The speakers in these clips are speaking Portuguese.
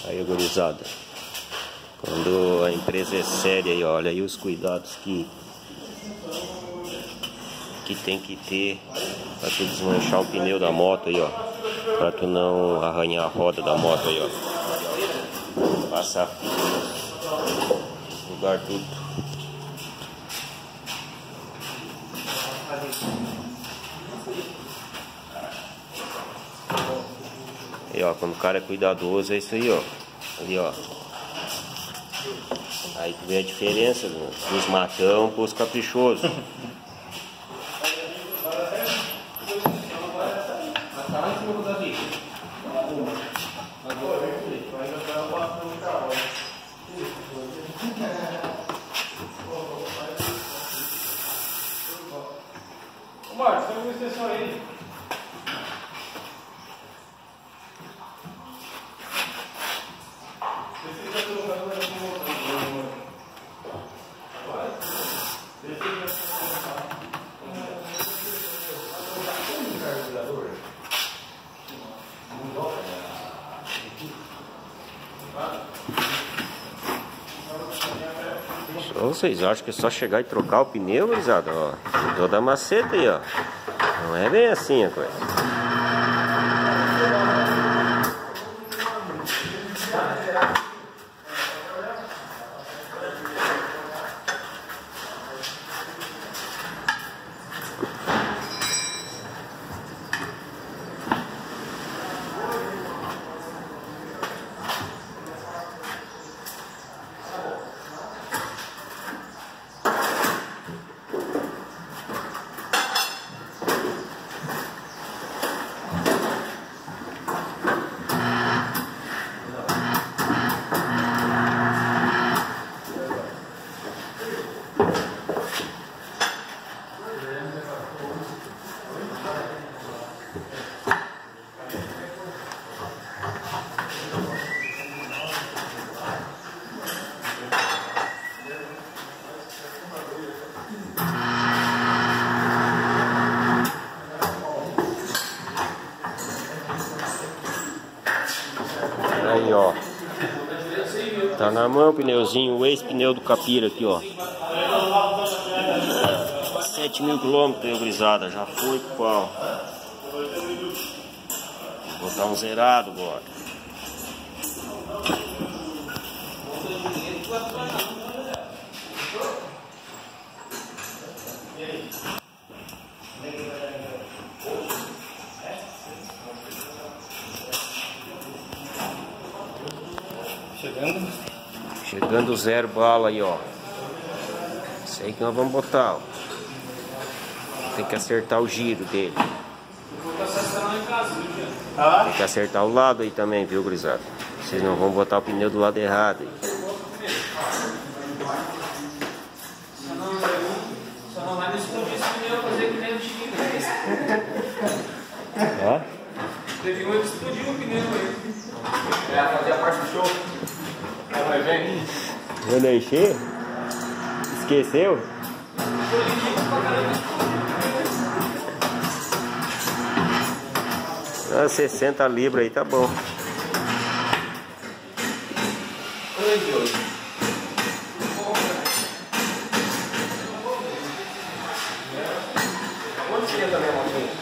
Aí, gurizada, quando a empresa é séria aí, olha aí os cuidados que tem que ter pra tu desmanchar o pneu da moto aí, ó, pra tu não arranhar a roda da moto aí, ó, passar no lugar tudo. E ó, quando o cara é cuidadoso é isso aí, ó. Ali, ó. Aí tu vê a diferença dos matão pros caprichosos. Ô Marcos, tem uma extensão aí. Vocês acham que é só chegar e trocar o pneu, gurizada? Ó, toda a maceta aí, ó. Não é bem assim a coisa. Aí, ó. Tá na mão o pneuzinho, o ex-pneu do Capira aqui, ó. 7.000 km, gurizada. Já foi pro pau. Vou botar um zerado agora. Chegando 0 bala aí, ó. Isso aí que nós vamos botar, ó. Tem que acertar o giro dele. Tem que acertar o lado aí também, viu, gurizada? Vocês não vão botar o pneu do lado errado aí. Só não vai me explodir esse pneu, fazer que nem o Chiquinho. Ó. Teve um que explodiu o pneu aí. É, fazer a parte do show. Vai ver. Eu não enchi? Esqueceu? Ah, 60 libras aí tá bom. Quanto seria também a motinha?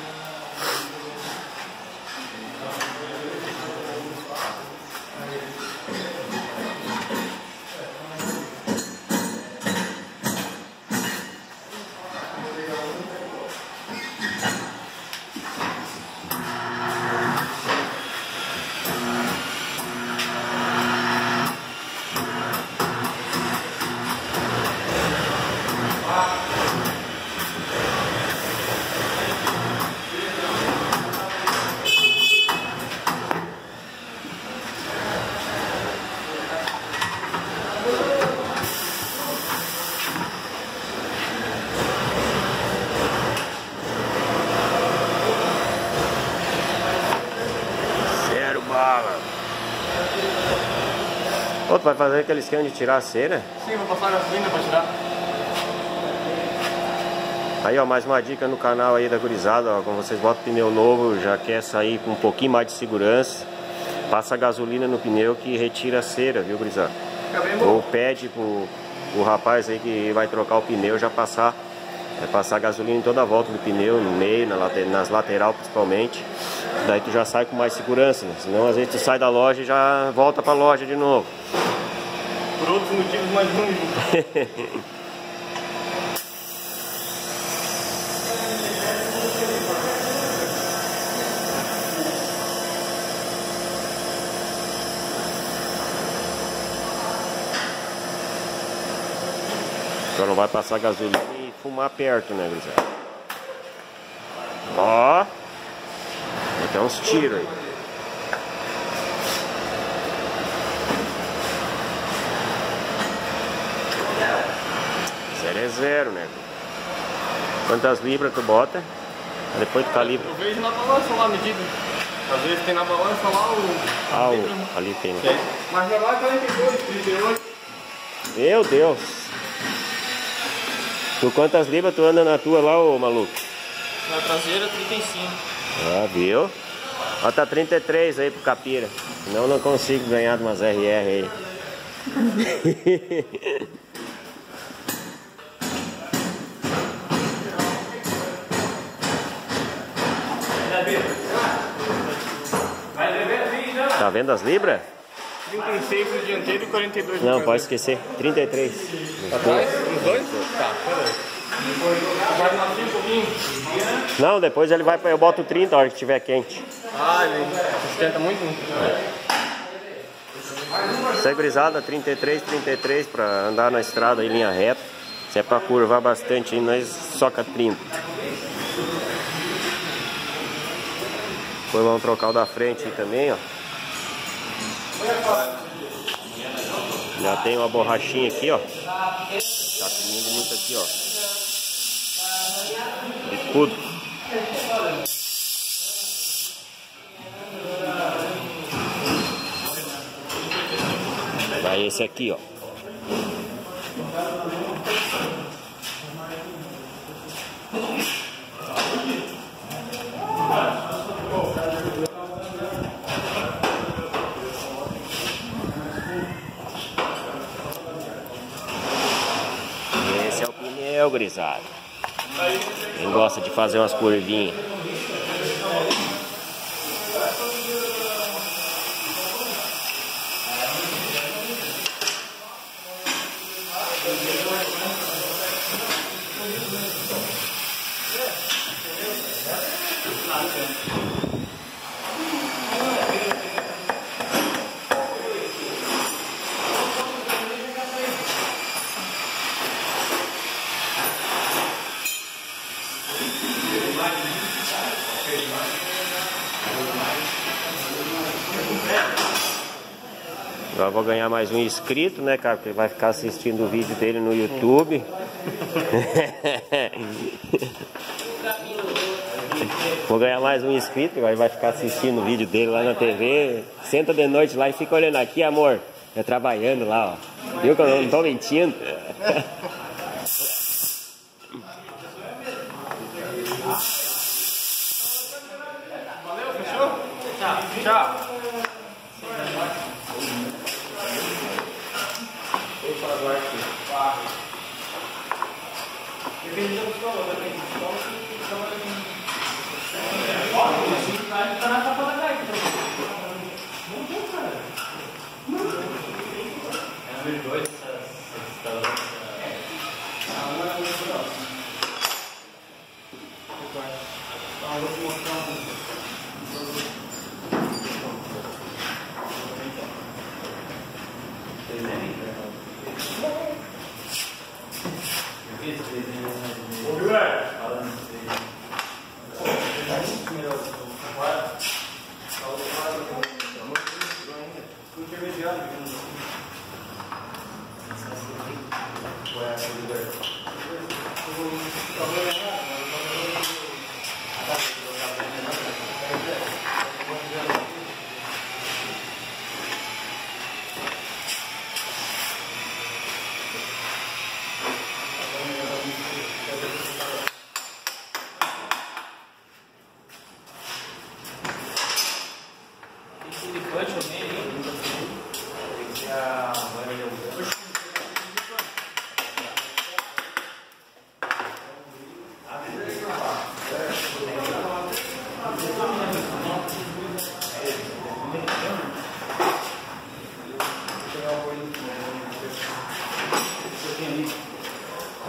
Ô, tu vai fazer aquele esquema de tirar a cera? Sim, vou passar a gasolina pra tirar. Aí, ó, mais uma dica no canal aí da gurizada, ó, quando vocês botam pneu novo, já quer sair com um pouquinho mais de segurança, passa gasolina no pneu que retira a cera, viu, gurizada? Ou pede pro rapaz aí que vai trocar o pneu já passar gasolina em toda a volta do pneu, no meio, nas lateral principalmente. Daí tu já sai com mais segurança, né? Senão às vezes tu sai da loja e já volta pra loja de novo. Por outros motivos mais ruins. Só não vai passar gasolina e fumar perto, né, gurizada? Ó, tem até uns tiros aí. Zero é zero, né? Quantas libras tu bota? Depois tu calibra. Eu vejo na balança lá a medida. Às vezes tem na balança lá o... Ah, ali tem. Mas já lá 42, 38. Meu Deus! Tu quantas libras tu anda na tua lá, ô maluco? Na traseira 35. Ah, viu? Bota 33 aí pro Capira. Senão eu não consigo ganhar de umas RR aí. Tá vendo as libras? 36 no dianteiro e 42 no Não, pode esquecer. 33. Atrás? Os dois? Tá, peraí. Vai nascer um pouquinho? Não, depois ele vai, eu boto 30 a hora que estiver quente. Ah, ele sustenta muito? Segurizada 33 pra andar na estrada em linha reta. Se é pra curvar bastante aí, nós soca 30. Depois vamos trocar o da frente aí também, ó. Já tem uma borrachinha aqui, ó. Tá sumindo muito aqui, ó. Bicudo. Vai esse aqui, ó. Esse é o pneu, gurizada. Quem gosta de fazer umas curvinhas. Agora vou ganhar mais um inscrito, né, cara? Porque vai ficar assistindo o vídeo dele no YouTube. Vou ganhar mais um inscrito, agora vai ficar assistindo o vídeo dele lá na TV. Senta de noite lá e fica olhando aqui, amor. É trabalhando lá, ó. Viu que eu não tô mentindo? Valeu, fechou? Tchau. Tchau.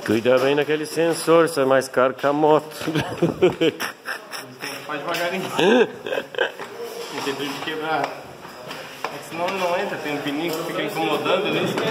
Cuida bem naquele sensor, isso é mais caro que a moto. Faz devagarinho. Não tem perigo de quebrar. É que senão ele não entra, tem um pininho que fica incomodando, né?